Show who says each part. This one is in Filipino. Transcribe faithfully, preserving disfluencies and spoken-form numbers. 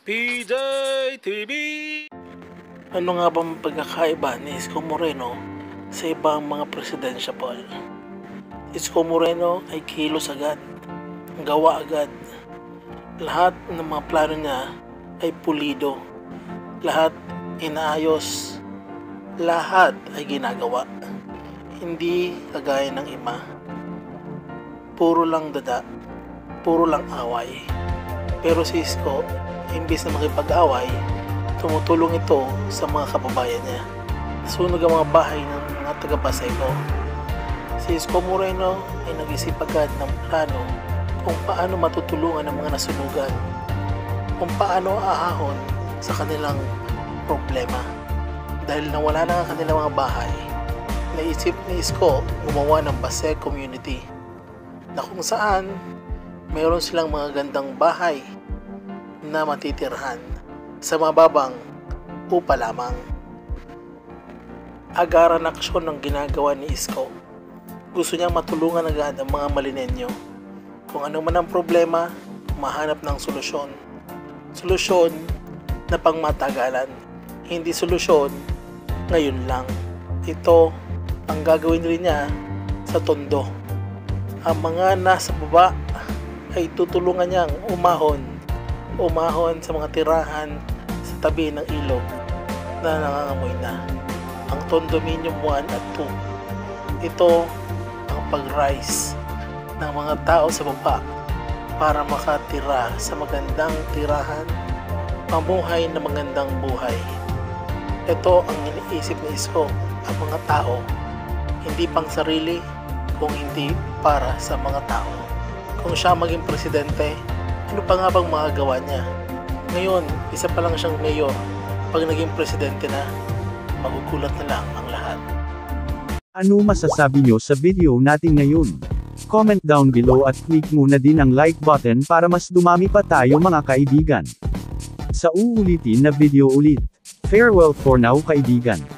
Speaker 1: P J T V! Ano nga bang pagkakaiba ni Isko Moreno sa ibang mga presidensya, Paul? Isko Moreno ay kilos agad, gawa agad. Lahat ng mga plano niya ay pulido. Lahat inaayos. Lahat ay ginagawa. Hindi kagaya ng iba. Puro lang dada. Puro lang away. Pero si Isko, imbis na makipag-away, tumutulong ito sa mga kababayan niya. Sunog ang mga bahay ng mga taga-Paseco. Si Isko Moreno ay nag-isip agad ng plano kung paano matutulungan ang mga nasunugan, kung paano aahon sa kanilang problema. Dahil nawala na ang kanilang mga bahay, naisip ni Isko gumawa ng Base community na kung saan mayroon silang mga gandang bahay na matitirhan sa mababang upa lamang. Agaran aksyon ng ginagawa ni Isko. Gusto niyang matulungan agad ang mga malinenyo. Kung ano man ang problema, mahanap ng solusyon. Solusyon na pangmatagalan. Hindi solusyon ngayon lang. Ito ang gagawin rin niya sa tondo. Ang mga nasa baba ay tutulungan niyang umahon. Umahon sa mga tirahan sa tabi ng ilog na nangangamoy na. Ang condominium one at two. Ito ang pag-rise ng mga tao sa baba para makatira sa magandang tirahan, mamuhay na magandang buhay. Ito ang iniisip ni Isko, ang mga tao, hindi pang sarili kung hindi para sa mga tao. Kung siya maging presidente, ano pa nga bang magagawa niya? Ngayon, isa pa lang siyang mayor. Pag naging presidente na, magugulat na lang ang lahat.
Speaker 2: Ano masasabi nyo sa video natin ngayon? Comment down below at click muna din ang like button para mas dumami pa tayo mga kaibigan. Sa uulitin na video ulit. Farewell for now kaibigan.